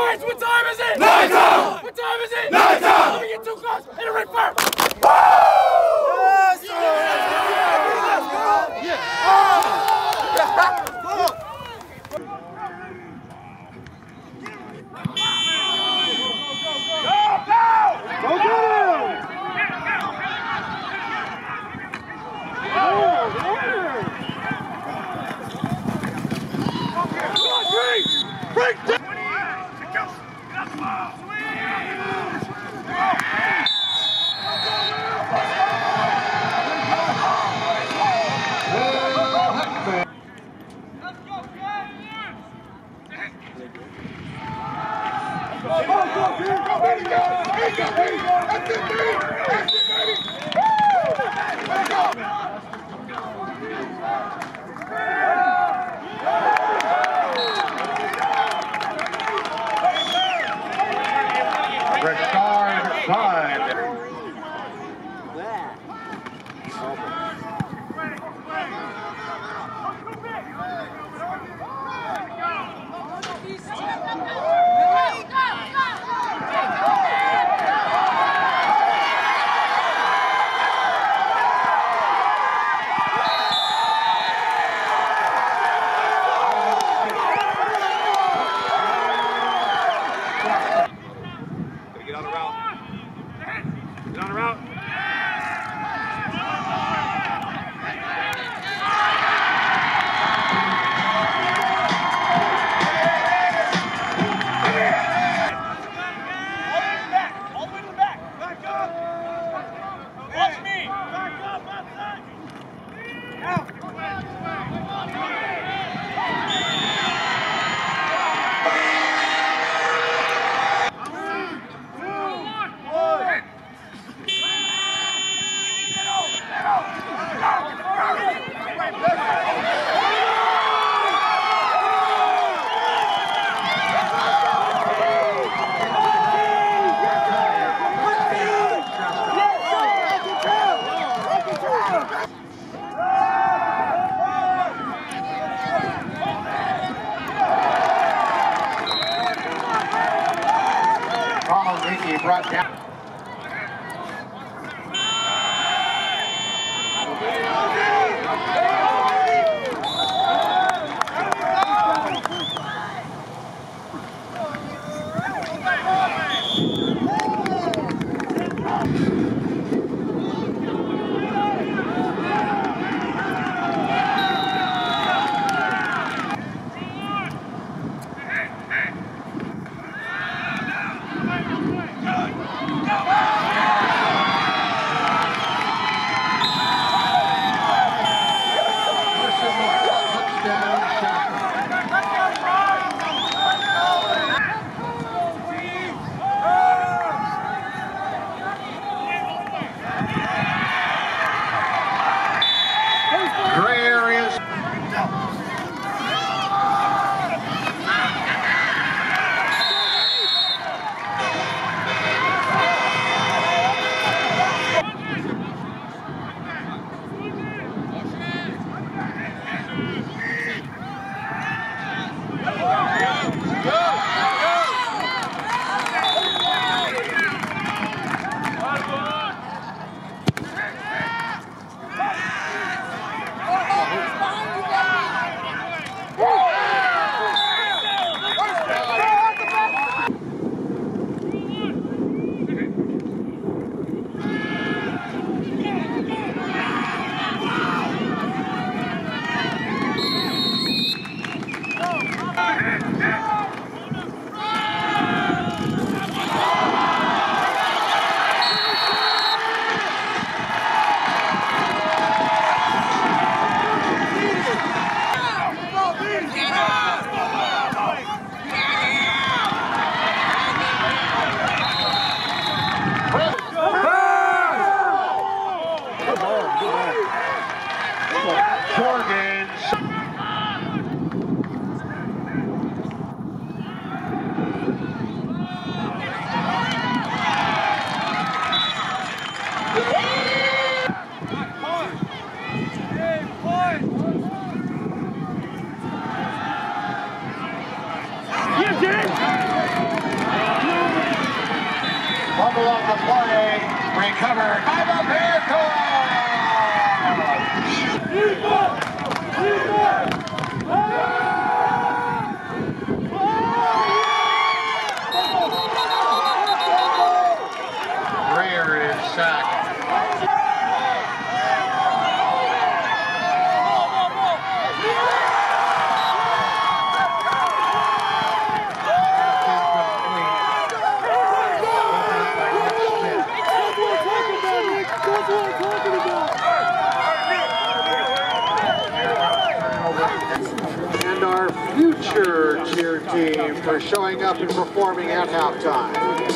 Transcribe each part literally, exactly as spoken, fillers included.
Boys, what time is it? Night time! What time is it? Night time! Let me get too close. Hit it right first. Woo! Yes, sir. Yeah. Go get him! Break down! Ricard Bud. Get on the route. Get on the route. All the way to the back. Back up. Watch me. Back up. Outside. Out. Ronald Ricky brought down. tackle on the play. Recovered by the Bearcats. Greer is sacked. And our future cheer team for showing up and performing at halftime.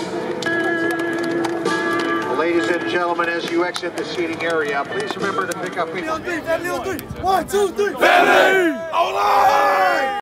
Ladies and gentlemen, as you exit the seating area, please remember to pick up people. One, two, three. Family! Online!